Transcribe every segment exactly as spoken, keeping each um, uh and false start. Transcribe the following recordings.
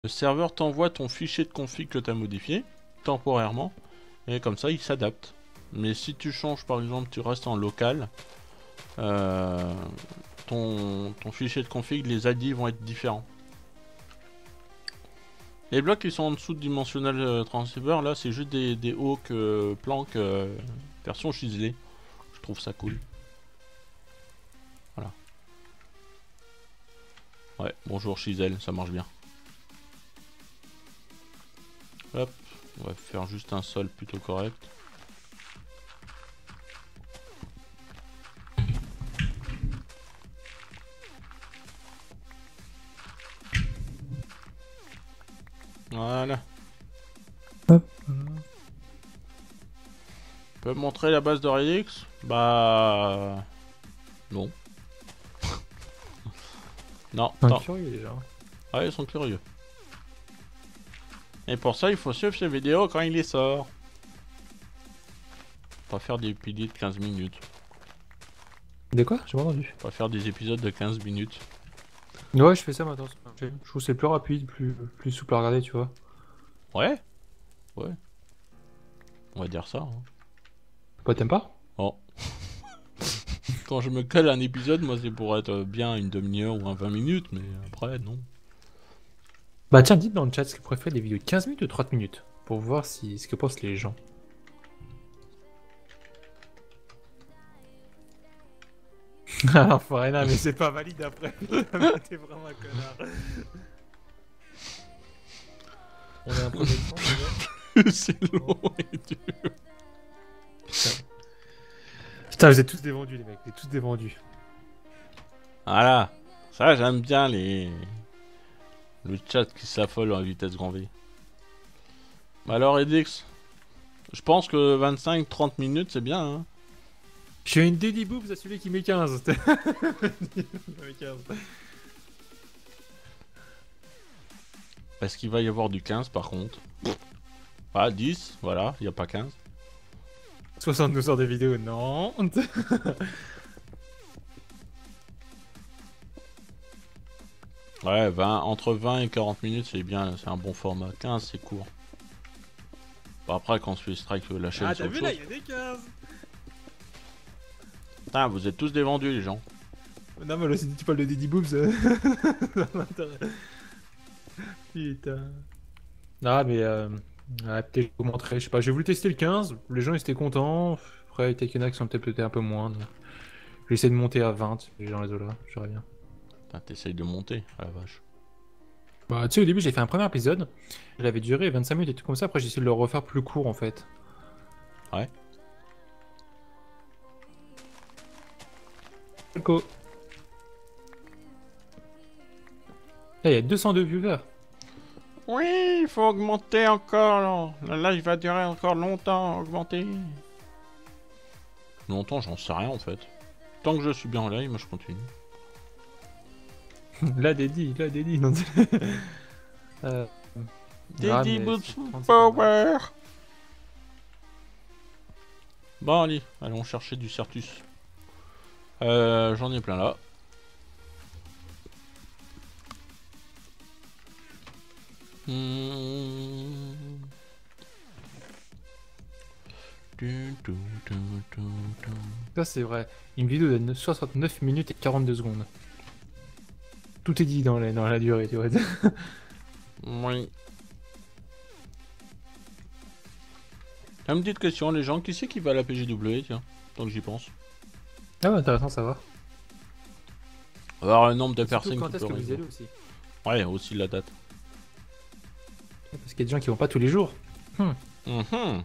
Le serveur t'envoie ton fichier de config que tu as modifié, temporairement, et comme ça il s'adapte. Mais si tu changes, par exemple, tu restes en local, euh, ton, ton fichier de config, les I D vont être différents. Les blocs qui sont en dessous de Dimensional euh, Transceiver, là, c'est juste des, des hawks euh, planques euh, version chiselée. Je trouve ça cool. Voilà. Ouais, bonjour Chisel, ça marche bien. Hop, on va faire juste un sol plutôt correct. Voilà. Hop. Tu peux me montrer la base de Redix? Bah... Non. Non, C'est un attends. curieux déjà. Ouais, ils sont curieux. Et pour ça, il faut suivre ces vidéos quand il les sort. Pas faire des piliers de quinze minutes. De quoi? J'ai pas entendu. Pas faire des épisodes de quinze minutes. Ouais, je fais ça maintenant. Je trouve que c'est plus rapide, plus, plus souple à regarder, tu vois. Ouais. Ouais. On va dire ça. Hein. Pas t'aimes pas? Oh. Quand je me colle un épisode, moi c'est pour être bien une demi-heure ou un vingt minutes, mais après, non. Bah tiens, dites dans le chat ce que vous préférez, des vidéos de quinze minutes ou trente minutes, pour voir si, ce que pensent les gens. Ah, Farina, mais c'est pas valide après. T'es vraiment un connard. On a un premier temps déjà. C'est long et dur. Putain, vous êtes tous des vendus, les mecs, vous êtes tous des vendus. Voilà. Ça, j'aime bien les... Le chat qui s'affole en vitesse grand V. Bah alors, Edix, je pense que vingt-cinq trente minutes, c'est bien, hein. J'ai une Daddy Boobs à celui qui met quinze. Est-ce qu'il va y avoir du quinze par contre? Ah, dix, voilà, il n'y a pas quinze. soixante-douze heures de vidéo, non. Ouais, vingt, entre vingt et quarante minutes, c'est bien, c'est un bon format. quinze, c'est court. Bon, après, quand on se fait strike la chaîne, Ah, c'est t'as autre vu là, chose. il y a des quinze. Putain, vous êtes tous des vendus, les gens. Non, mais là, si tu parles de Daddy Boobs, euh... ça m'intéresse. Putain. Ah, mais euh... ouais, peut-être que je vous montrerai, je sais pas, j'ai voulu tester le quinze, les gens ils étaient contents, après il y en a qui sont peut-être peut-être un peu moins, donc... J'ai essayé de monter à vingt, les gens les là, j'aurais bien. Putain, t'essayes de monter, à la vache. Bah tu sais, au début j'ai fait un premier épisode, il avait duré vingt-cinq minutes et tout comme ça, après j'ai essayé de le refaire plus court en fait. Ouais. Coco. Là, il y a deux cent deux viewers. Oui, il faut augmenter encore. Le live va durer encore longtemps, augmenter. Longtemps, j'en sais rien en fait. Tant que je suis bien en live, moi je continue. Là, Daddy, là, Daddy. Non, euh... ah, Daddy mais Boots trente, c'est pas mal. Power. Bon, allez, allons chercher du Certus. Euh, j'en ai plein là. Mmh. Ça c'est vrai, une vidéo de soixante-neuf minutes et quarante-deux secondes. Tout est dit dans la, dans la durée, tu vois. Oui. Une petite question, les gens, qui c'est qui va à la P G W, tiens, tant que j'y pense. Ah ouais, intéressant, ça va. Alors, un nombre de Et surtout, personnes quand qui est-ce peut que vous y résoudre. allez aussi? Ouais, aussi la date. Parce qu'il y a des gens qui vont pas tous les jours. Hmm. Mmh.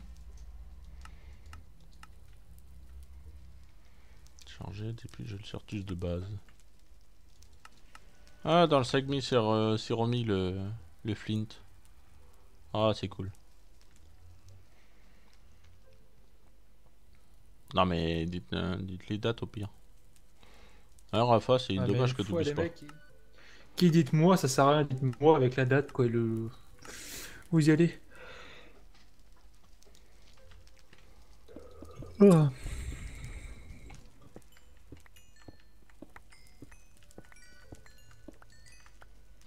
Changer, et puis j'ai le Certus de base. Ah, dans le segment, c'est euh, remis le, le Flint. Ah, c'est cool. Non, mais dites, euh, dites les dates au pire. Alors, Rafa, c'est Ah, mais dommage une que tu fois, oublies les pas. mecs qui, qui dites-moi, ça sert à rien, dites-moi avec la date, quoi, et le... Vous y allez. Ah.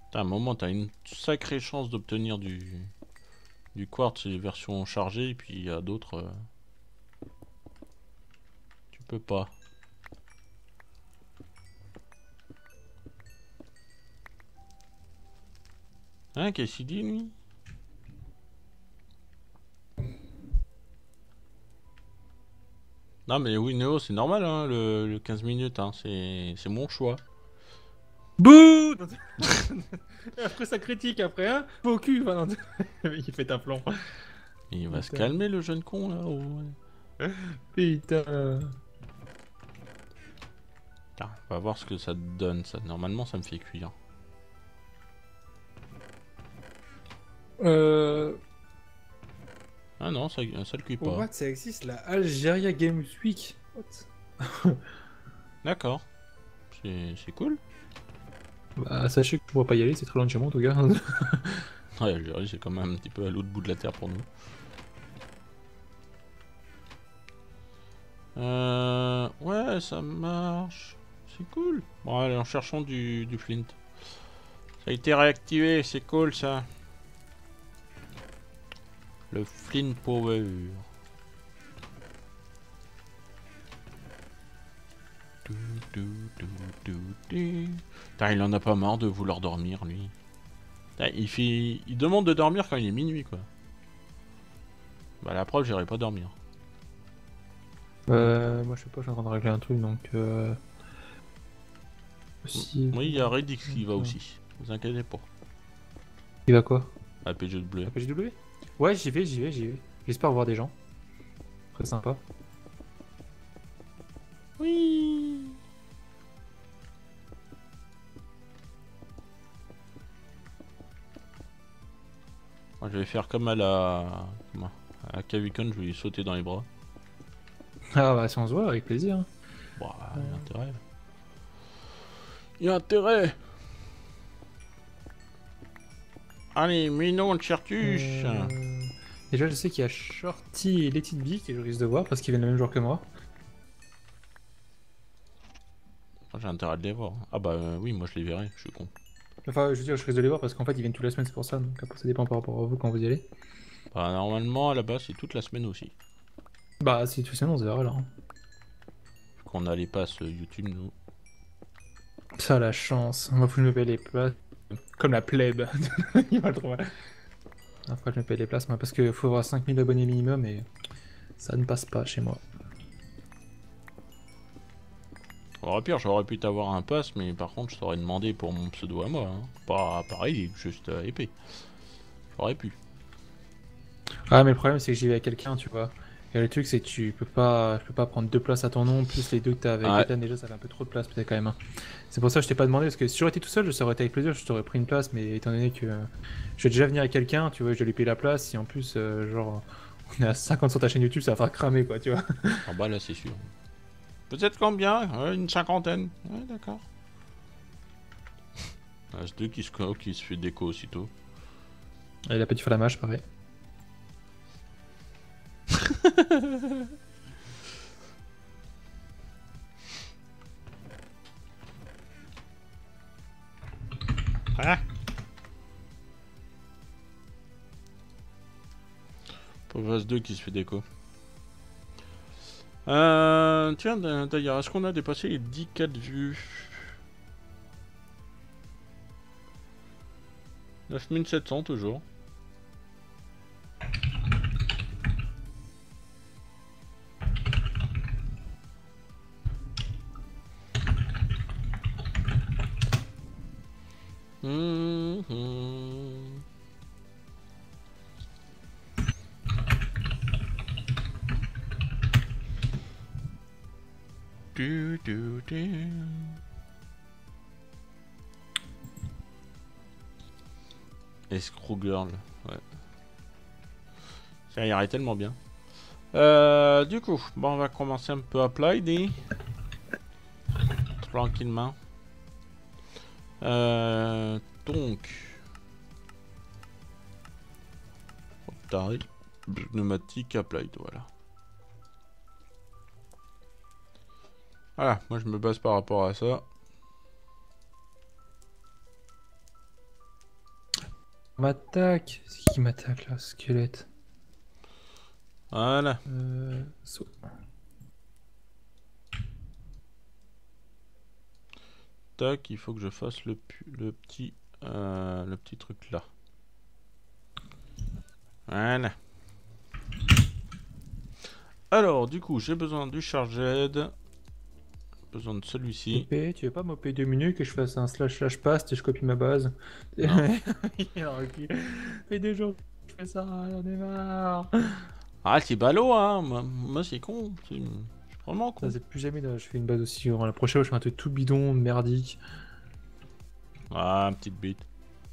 T'as un moment, t'as une sacrée chance d'obtenir du... du quartz, les versions chargées, et puis il y a d'autres... Euh... Tu peux pas. Hein, qu'est-ce qu'il dit, lui? Non, mais oui, Néo, c'est normal, hein, le, le quinze minutes, hein, c'est mon choix. Bouh. Après ça critique après, hein. Au cul, enfin, non. Il fait un plan. Il va Putain. se calmer, le jeune con, là. Oh. Putain. Tiens, on va voir ce que ça donne, ça. Normalement, ça me fait cuire. Euh... Ah non, ça, ça le cuit Au pas. What, ça existe, la Algeria Games Week. What? D'accord. C'est cool. Bah, sachez que je pourrais pas y aller, c'est très loin de chez moi en tout cas. Ouais, Algérie, c'est quand même un petit peu à l'autre bout de la terre pour nous. Euh... Ouais, ça marche. C'est cool. Bon, allez, en cherchant du, du flint. Ça a été réactivé, c'est cool ça. Le flint power. Putain, il en a pas marre de vouloir dormir, lui. Putain, il, fait... il demande de dormir quand il est minuit, quoi. Bah, la preuve, j'irai pas dormir. Euh, moi je sais pas, je suis en train de régler un truc donc. Euh... Aussi... Oui, il y a Redix qui va aussi. Vous inquiétez pas. Il va quoi? À P G W. À P G W? Ouais, j'y vais, j'y vais, j'y vais. J'espère voir des gens. Très sympa. Oui. Moi, je vais faire comme à la... Comment à la Cavicon, je vais lui sauter dans les bras. Ah bah si on se voit, avec plaisir. Bah, il y a intérêt. Il y a intérêt. Allez, Minon de Chertuche. Euh... Déjà je sais qu'il y a Shorty et Let It Be que je risque de voir parce qu'ils viennent le même jour que moi. J'ai intérêt de les voir. Ah bah euh, oui, moi je les verrai, je suis con. Enfin, je veux dire, je risque de les voir parce qu'en fait ils viennent toute la semaine, c'est pour ça. Donc après ça dépend par rapport à vous quand vous y allez. Bah normalement, à la base, c'est toute la semaine aussi. Bah si tout ça, on se verra là. Hein. Qu'on a les passes YouTube, nous. Ça la chance. Moi faut que je me paye les places. Comme la plèbe. Il va le trouver. Après je me paye les places moi parce qu'il faut avoir cinq mille abonnés minimum et ça ne passe pas chez moi. Au pire, j'aurais pu t'avoir un pass, mais par contre, je t'aurais demandé pour mon pseudo à moi. Hein. Pas pareil, juste euh, épée. J'aurais pu. Ah mais le problème c'est que j'y vais avec quelqu'un, tu vois. Et le truc c'est que tu peux pas, je peux pas prendre deux places à ton nom, plus les deux que t'as avec Ouais. Ethan, déjà ça fait un peu trop de place peut-être quand même. Hein. C'est pour ça que je t'ai pas demandé, parce que si j'aurais été tout seul, je serais été avec plaisir, je t'aurais pris une place, mais étant donné que euh, je vais déjà venir avec quelqu'un, tu vois, je vais lui payer la place, si en plus, euh, genre, on est à cinquante sur ta chaîne YouTube, ça va faire cramer quoi, tu vois. Ah bah là, c'est sûr. Peut-être combien ouais, une cinquantaine. Ouais, d'accord. Ah, c'est deux qui se, qui se fait déco aussitôt. Et il a pas dû faire la mâche, pareil. Ah. Pauvre As deux qui se fait déco. Euh, tiens, d'ailleurs, est-ce qu'on a dépassé les dix K de vues? neuf mille sept cents toujours. Mmh, mmh. Du, du, du. Escrow Girl, ouais. Ça irait tellement bien. Euh, du coup, bon, on va commencer un peu à applied. Tranquillement. Euh, donc. Tarif. Pneumatique applied, voilà. Voilà, moi je me base par rapport à ça. m'attaque. C'est qui qui m'attaque là, squelette? Voilà. Euh... so- Tac, il faut que je fasse le, pu- le petit euh, le petit truc là. Voilà. Alors, du coup, j'ai besoin du charged. Besoin de celui-ci. Épée, tu veux pas m'opérer deux minutes que je fasse un slash slash paste et je copie ma base? Non. Il a reculé. Ça fait deux jours que je fais ça, j'en ai marre. Ah, c'est ballot, hein. Moi, moi c'est con. C'est je suis vraiment con. Ça c'est plus jamais là, je fais une base aussi grande. La prochaine fois, je fais un truc tout bidon, merdique. Ah, petite bite.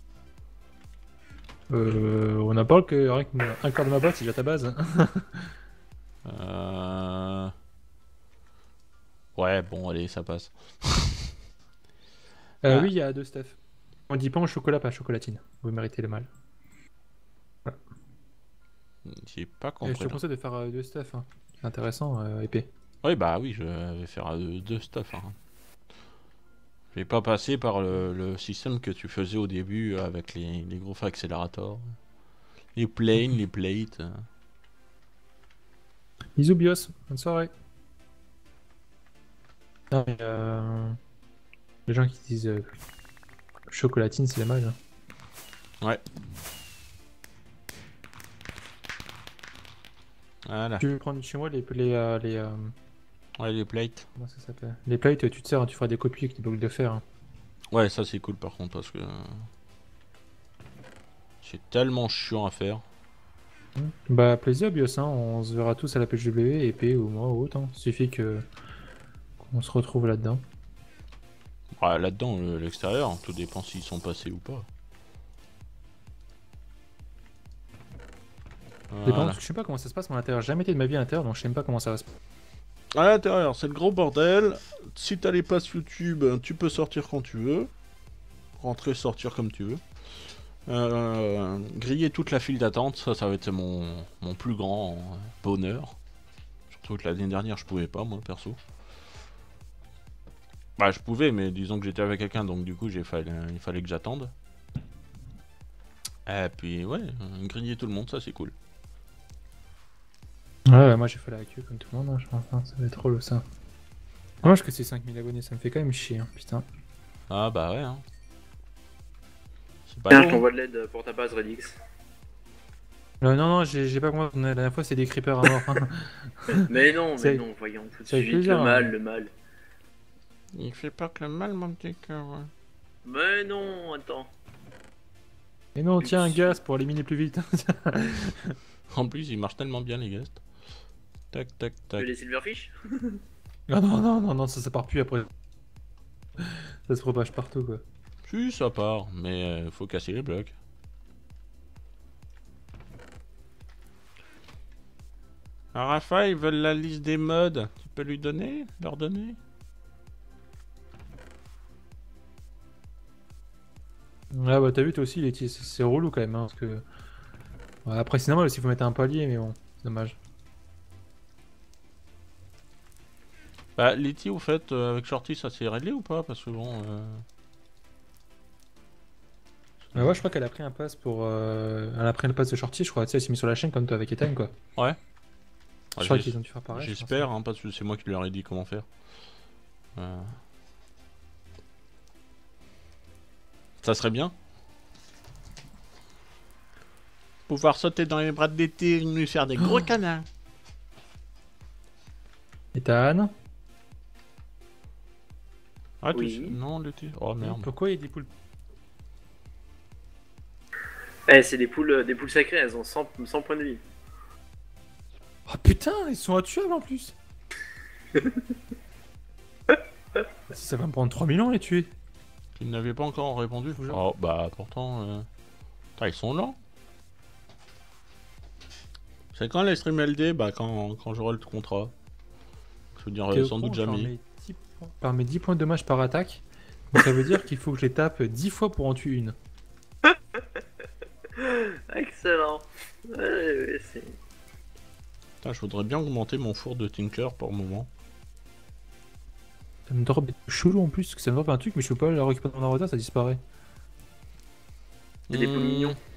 Euh, on a parlé que rien qu'un quart de ma boîte, c'est déjà ta base. Euh... Ouais, bon, allez, ça passe. Euh, Ah. Oui, il y a deux stuff. On dit pas au chocolat, pas à chocolatine. Vous méritez le mal. J'ai pas Et je compris. te là. conseille de faire euh, deux stuff. Hein. C'est intéressant, euh, épée. Oui, bah oui, je vais faire euh, deux stuff. Hein. Je vais pas passer par le, le système que tu faisais au début euh, avec les, les gros accélérateurs. Les planes, les plates. euh. Bisous Bios, bonne soirée. Non, mais, euh... Les gens qui disent euh, chocolatine, c'est les mal. Hein. Ouais. Voilà. Tu veux prendre chez moi les... les, euh, les euh, Ouais, les plates. Comment ça s'appelle? Les plates, tu te sers, hein, tu feras des copies avec des blocs de fer. Hein. Ouais, ça c'est cool par contre parce que... euh, c'est tellement chiant à faire. Bah plaisir Bios, hein. On se verra tous à la P G W, épée ou moi ou autre. Hein. Suffit que qu'on se retrouve là-dedans. Ouais, là-dedans, le- l'extérieur, tout dépend s'ils sont passés ou pas. Dépend, Voilà. parce que je sais pas comment ça se passe, mon intérieur. J'ai jamais été de ma vie à l'intérieur, donc je sais même pas comment ça va se passer. À l'intérieur, c'est le gros bordel. Si t'as les passes YouTube, tu peux sortir quand tu veux. Rentrer, sortir comme tu veux. Euh, griller toute la file d'attente, ça, ça va être mon, mon plus grand euh, bonheur. Surtout que l'année dernière, je pouvais pas, moi, perso. Bah, je pouvais, mais disons que j'étais avec quelqu'un, donc du coup, j'ai fallu, il fallait que j'attende. Et puis, ouais, euh, griller tout le monde, ça, c'est cool. Ouais, moi j'ai fait la queue comme tout le monde, hein, je pense. Hein. Ça va être drôle ça. Dommage que c'est cinq mille abonnés, ça me fait quand même chier, hein, putain. Ah, bah ouais, hein. C'est pas Tiens, je long. t'envoie de l'aide pour ta base Redix. Euh, non, non, j'ai j'ai pas compris. La dernière fois, c'est des creepers à mort. Hein. Mais non, C'est- mais non, voyons tout de c'est avec suite, plaisir, le hein. mal, le mal. Il fait pas que le mal, mon petit cœur. ouais. Mais non, attends. Et non, tiens, un gaz pour éliminer plus vite. En plus, il marche tellement bien, les gars. Tac, tac, Tu tac. veux les silverfish? Non, non, non, non, non, ça, ça part plus après. Ça se propage partout, quoi. Si, ça part, mais euh, faut casser les blocs. Alors, Rafa, ils veulent la liste des mods. Tu peux lui donner? Leur donner? Ah bah t'as vu toi aussi, les petits, c'est c'est relou quand même, hein, parce que... Ouais, après c'est normal aussi, il faut mettre un palier, mais bon, c'est dommage. Bah, Letty, au fait, euh, avec Shorty, ça s'est réglé ou pas? Parce que bon... Euh... Mais ouais, je crois qu'elle a pris un pass pour... Euh... Elle a pris le pass de Shorty, je crois, tu sais, elle s'est mise sur la chaîne comme toi avec Ethan, quoi. Ouais. Je crois qu'ils ont dû faire pareil. je pense. J'espère, hein, parce que c'est moi qui leur ai dit comment faire. Euh... Ça serait bien. Pouvoir sauter dans les bras de Letty et lui faire des gros câlins. Ethan, Ah, tu Oui. sais- Non, Letty. Oh merde. pourquoi il y a des poules? Eh, c'est des poules, des poules sacrées, elles ont cent, cent points de vie. Oh putain, ils sont intuables en plus. Ça va me prendre trois mille ans à les tuer. Ils n'avaient pas encore répondu. Toujours. Oh, bah pourtant... Euh... Putain, ils sont lents. C'est quand les stream L D? Bah quand, quand j'aurai le contrat. Je veux dire, T'es euh, au sans courant, doute par jamais. mes dix points- Par mes dix points de dommage par attaque, donc ça veut dire qu'il faut que je les tape dix fois pour en tuer une. Excellent. Ouais, ouais, c'est... Putain, je voudrais bien augmenter mon four de Tinker pour le moment. Ça me drop des chelou en plus, parce que ça me drop un truc, mais je peux pas le récupérer dans un retard, ça disparaît. C'est des poules Hmm, mignons.